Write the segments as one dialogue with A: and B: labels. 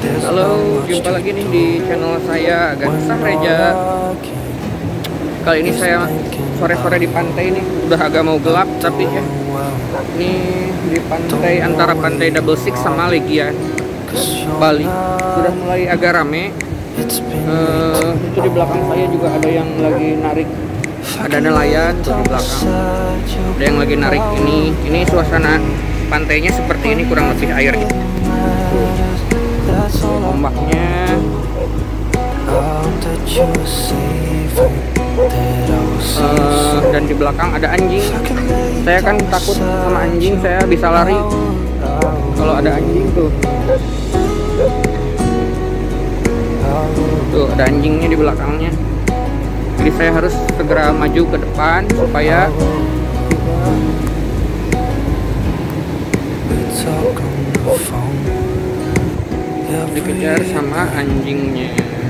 A: Halo, jumpa lagi nih di channel saya Gansah Reja. Kali ini saya sore-sore di pantai nih. Udah agak mau gelap tapi ya. Ini di pantai antara pantai Double Six sama Legian, Bali. Sudah mulai agak rame. Itu di belakang saya juga ada yang lagi narik. Ada nelayan tuh di belakang. Ada yang lagi narik ini. Ini suasana pantainya seperti ini kurang lebih airnya. Ombaknya dan di belakang ada anjing. Saya kan takut sama anjing, saya bisa lari kalau ada anjing tuh. Tuh ada anjingnya di belakangnya. Jadi saya harus segera maju ke depan supaya dikejar sama anjingnya.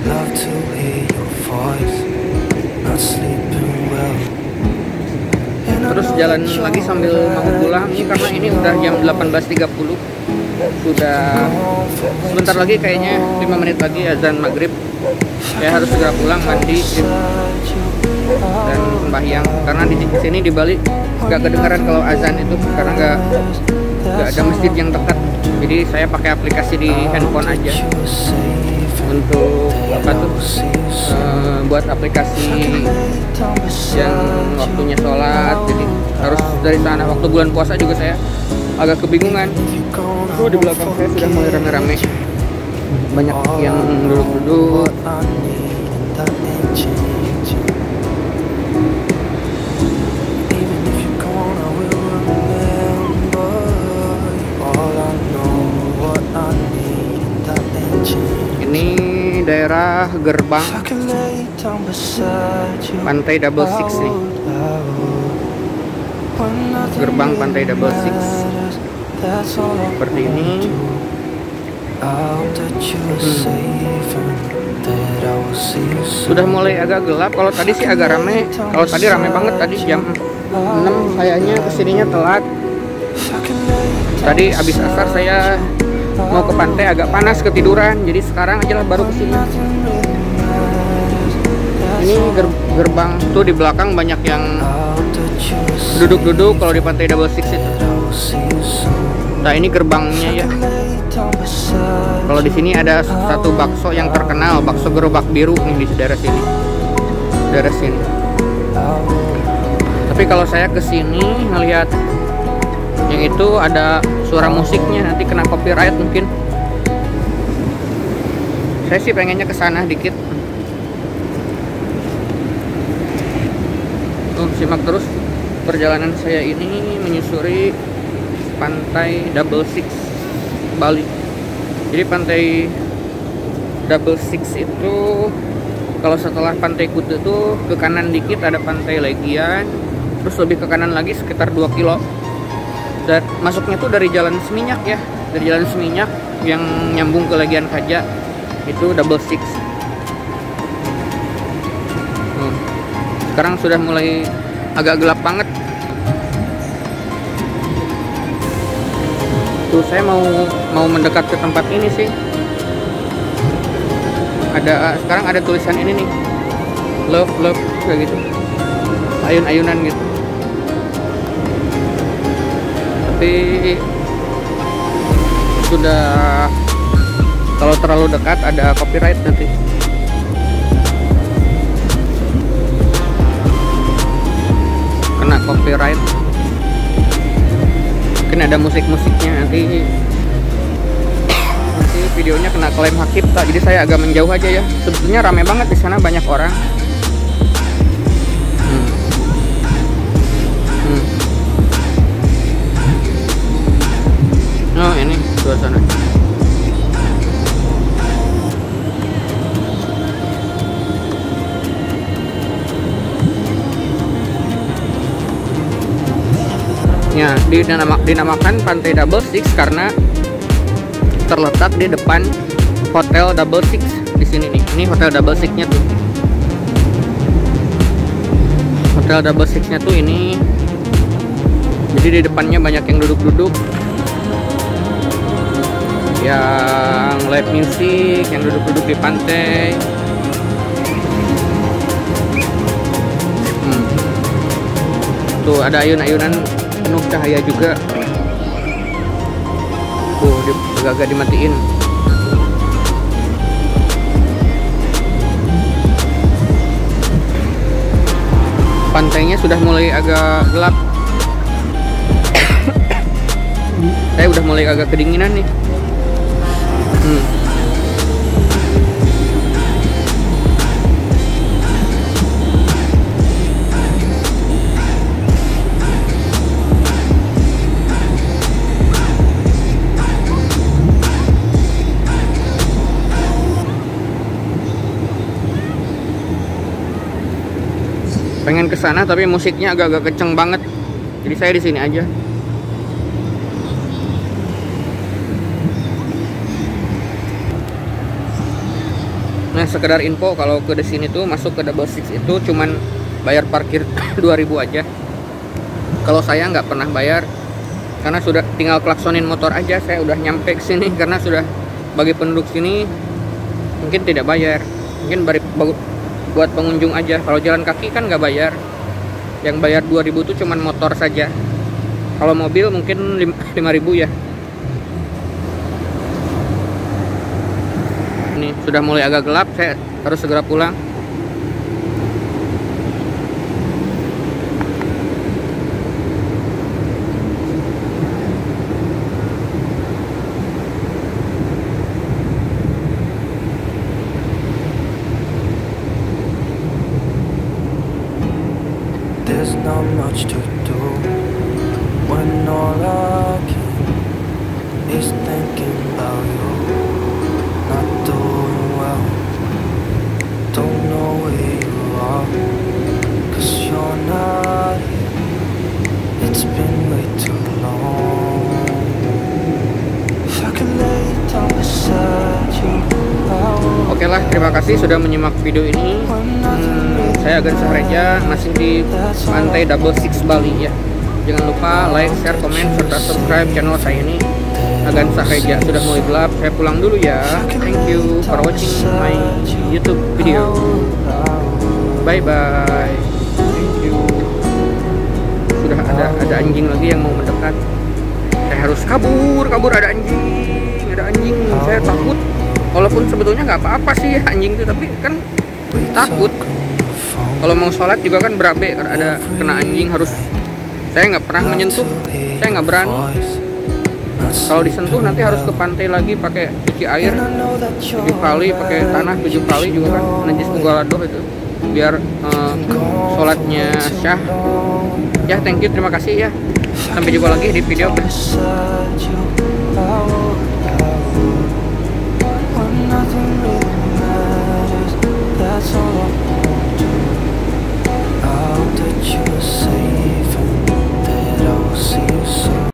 A: Terus jalan lagi sambil mau pulang nih karena ini udah jam 18.30. Sudah sebentar lagi kayaknya 5 menit lagi azan maghrib. Saya harus segera pulang mandi dan sembahyang karena di sini di Bali nggak kedengaran kalau azan itu karena nggak ada masjid yang dekat. Jadi saya pakai aplikasi di handphone aja untuk apa tuh buat aplikasi yang waktunya sholat. Jadi harus dari sana. Waktu bulan puasa juga saya agak kebingungan. Oh, di belakang saya sudah mulai rame-rame, banyak yang duduk-duduk. Ini daerah gerbang pantai Double Six nih. Gerbang pantai Double Six seperti ini. Sudah mulai agak gelap. Kalau tadi sih agak rame. Kalau tadi rame banget, tadi jam 6 kayaknya kesininya telat. Tadi habis asar saya mau ke pantai agak panas ketiduran, jadi sekarang aja lah baru kesini. Ini gerbang tuh di belakang banyak yang duduk-duduk kalau di pantai Double Six itu. Nah ini gerbangnya ya. Kalau di sini ada satu bakso yang terkenal, bakso gerobak biru nih di daerah sini. Daerah sini. Tapi kalau saya kesini ngelihat yang itu ada suara musiknya, nanti kena copyright mungkin. Saya sih pengennya ke sana dikit. Simak terus perjalanan saya ini menyusuri pantai Double Six Bali. Jadi pantai Double Six itu kalau setelah pantai Kuta tuh ke kanan dikit ada pantai Legian, terus lebih ke kanan lagi sekitar 2 kilo. Dan masuknya tuh dari jalan Seminyak ya, dari jalan Seminyak yang nyambung ke Legian Kaja itu Double Six. Sekarang sudah mulai agak gelap banget. Tuh saya mau mendekat ke tempat ini sih. Sekarang ada tulisan ini nih, love kayak gitu, ayun-ayunan gitu. Tapi sudah kalau terlalu dekat ada copyright nanti. Kena copyright. Mungkin ada musik-musiknya nanti videonya kena klaim hak cipta. Jadi saya agak menjauh aja ya. Sebetulnya rame banget di sana, banyak orang. Oh ini suasana. Ya, dinamakan Pantai Double Six karena terletak di depan Hotel Double Six di sini nih. Ini Hotel Double Six-nya tuh. Hotel Double Six-nya tuh ini. Jadi di depannya banyak yang duduk-duduk. Yang yang live music, yang duduk-duduk di pantai. Tuh ada ayun-ayunan penuh cahaya juga. Tuh agak-agak dimatiin. Pantainya sudah mulai agak gelap. Saya udah mulai agak kedinginan nih. Pengen ke sana tapi musiknya agak-agak kenceng banget. Jadi saya di sini aja. Nah, sekedar info, kalau ke sini tuh masuk ke Double Six itu cuman bayar parkir 2000 aja. Kalau saya nggak pernah bayar karena sudah tinggal klaksonin motor aja, saya udah nyampe ke sini. Karena sudah bagi penduduk sini mungkin tidak bayar, mungkin buat pengunjung aja. Kalau jalan kaki kan nggak bayar. Yang bayar 2000 tuh cuman motor saja. Kalau mobil mungkin 5000 ya. Ini sudah mulai agak gelap, saya harus segera pulang.
B: There's not much to do when all I can is thinking about you. Not doing well, don't know where you are, 'cause you're not here. It's been way too long. If I could lay down beside you,
A: Oke lah, terima kasih sudah menyimak video ini. Saya Agan Sahreja, masih di pantai Double Six Bali ya. Jangan lupa like, share, komen, serta subscribe channel saya ini, Agan Sahreja. Sudah mulai gelap, saya pulang dulu ya. Thank you for watching my YouTube video. Bye bye. Thank you. Sudah ada anjing lagi yang mau mendekat. Saya harus kabur, ada anjing. Saya takut. Walaupun sebetulnya nggak apa-apa sih anjing itu, tapi kan takut. Kalau mau sholat juga kan berabe, ada kena anjing harus. Saya nggak pernah menyentuh, saya nggak berani. Kalau disentuh nanti harus ke pantai lagi pakai cuci air 7 kali, pakai tanah 7 kali juga kan najis mugaladoh itu, biar sholatnya syah. Ya, thank you, terima kasih ya. Sampai jumpa lagi di video
B: nothing really matters, that's all I want.